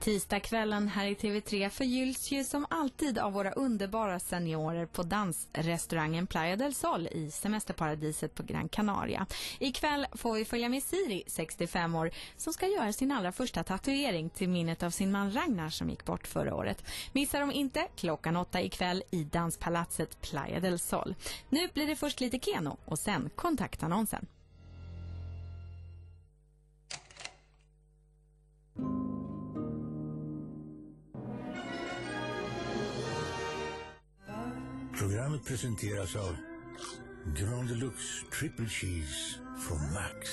Tisdagskvällen här i TV3 förgylls ju som alltid av våra underbara seniorer på dansrestaurangen Playa del Sol i semesterparadiset på Gran Canaria. Ikväll får vi följa med Siri, 65 år, som ska göra sin allra första tatuering till minnet av sin man Ragnar som gick bort förra året. Missar de inte klockan 8 ikväll i danspalatset Playa del Sol. Nu blir det först lite Keno och sen kontaktannonsen. Programmet presenteras av Grand Deluxe Triple Cheese från Max.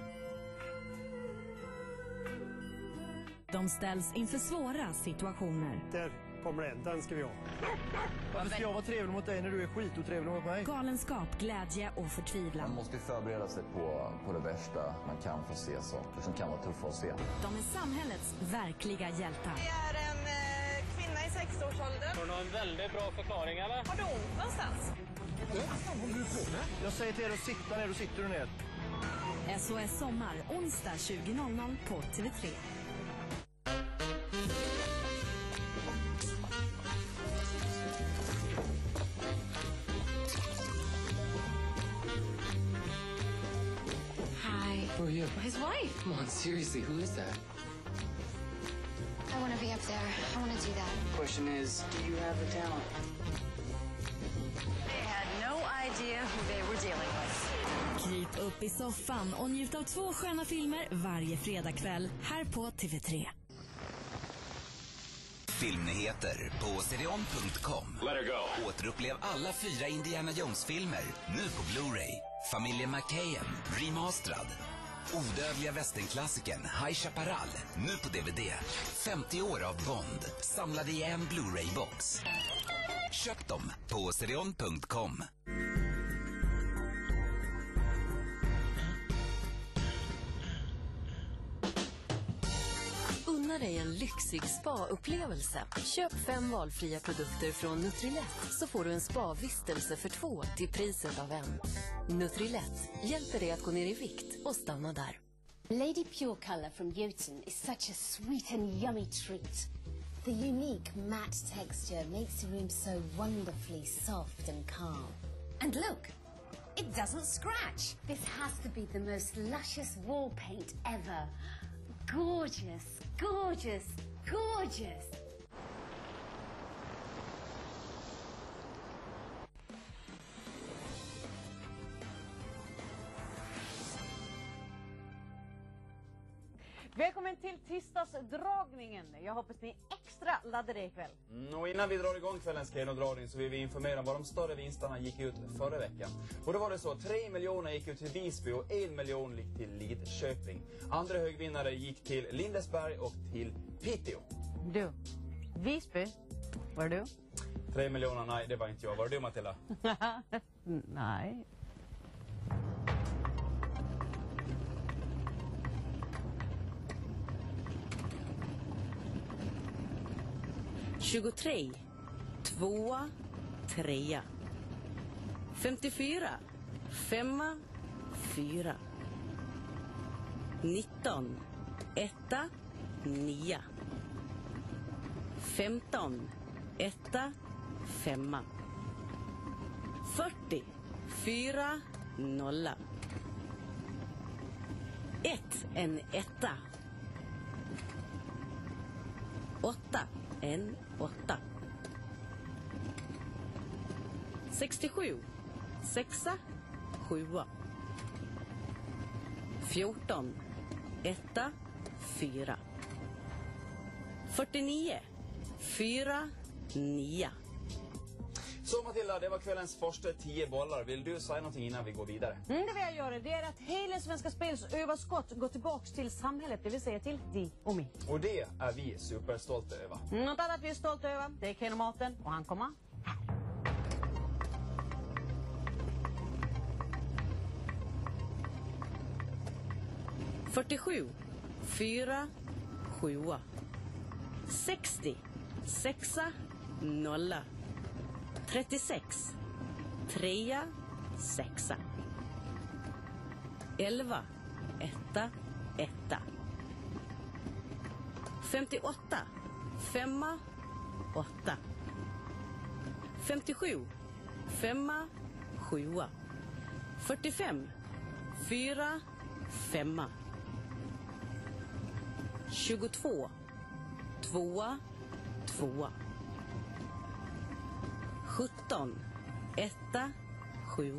De ställs inför svåra situationer. Där kommer den ska vi ha. Varför ska jag vara trevlig mot dig när du är skitotrevlig mot mig? Galenskap, glädje och förtvivlan. Man måste förbereda sig på det värsta. Man kan få se saker som kan vara tuffa att se. De är samhällets verkliga hjältar. Det är en kvinna i 60-årsåldern. Har du en väldigt bra förklaring, eller? Har du ont någonstans? Vad håller du på med? Jag säger till er att sitta ner, och sitter du ner. SOS Sommar, onsdag 20.00 på TV3. Who are you? His wife. Come on, seriously, who is that? I want to be up there. I want to do that. Question is, do you have the talent? They had no idea who they were dealing with. Kryp upp i soffan och njut av 2 sköna filmer varje fredagkväll här på TV3. Filmnyheter på serion.com. Let her go. Återupplev alla 4 Indiana Jones-filmer nu på Blu-ray. Familjen McKayen, remasterad. Odödliga västernklassikern High Chaparral, nu på DVD. 50 år av Bond, samlade i en Blu-ray-box. Köp dem på serion.com. Unna dig en lyxig spa-upplevelse. Köp 5 valfria produkter från Nutrilett så får du en spa-vistelse för 2 till priset av en. Nutrilett hjälper dig att gå ner i vikt och stanna där. Lady Pure Color from Jotun is such a sweet and yummy treat. The unique matte texture makes the room so wonderfully soft and calm. And look, it doesn't scratch. This has to be the most luscious wall paint ever. Gorgeous, gorgeous, gorgeous. Välkommen till tisdagsdragningen. Jag hoppas ni är extra laddade ikväll. Och innan vi drar igång kvällens Keno-dragning så vill vi informera vad de större vinsterna gick ut förra veckan. Och då var det så, 3 miljoner gick ut till Visby och 1 miljon gick till Lidköping. Andra högvinnare gick till Lindesberg och till Piteå. Du, Visby, var du? 3 miljoner, nej det var inte jag. Var du, Matilda? Nej. $23, 2, 3. 54, 5, 4. 19, 1, 9. 15, 1, 5. 40, 4, 0. 1, en 1. 8, en 8. 67, 6, 7. 14, 1, 4. 49, 4, 9. Så Matilda, det var kvällens första 10 bollar. Vill du säga någonting innan vi går vidare? Det vill jag göra. Det är att hela Svenska Spels överskott går tillbaks till samhället, det vill säga till dig och mig. Och det är vi superstolta över. Något annat vi är stolta över, det är Keno-maten och han kommer här. — 47, 4, 7. 60, 6, 0. 36, 3, 6. 11, 1, 1. 58 5 8. 57 5 7. 45 4 5. 22 2 2. 17 1 7.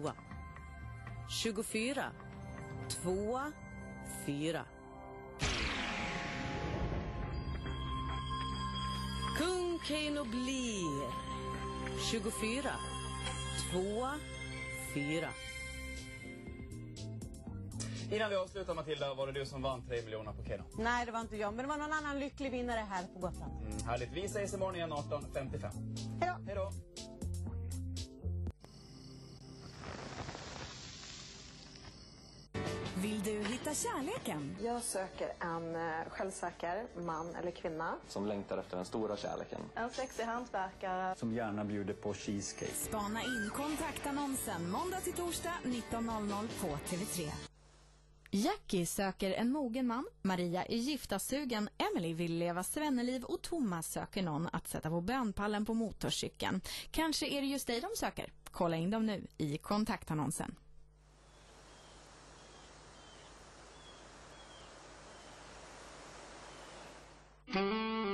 24 2 4. Kung Keino blir 24 2 4. Innan vi avslutar, Matilda, var det du som vann 3 miljoner på Keno? Nej, det var inte jag, men det var någon annan lycklig vinnare här på Gotland. Härligt. Vi ses imorgon igen 18:55. Hej då! Hej då! Vill du hitta kärleken? Jag söker en självsäker man eller kvinna. Som längtar efter den stora kärleken. En sexig hantverkare. Som gärna bjuder på cheesecake. Spana in kontaktannonsen måndag till torsdag 19:00 på TV3. Jackie söker en mogen man, Maria är giftasugen, Emily vill leva svenneliv och Thomas söker någon att sätta på bönpallen på motorcykeln. Kanske är det just dig de söker. Kolla in dem nu i kontaktannonsen.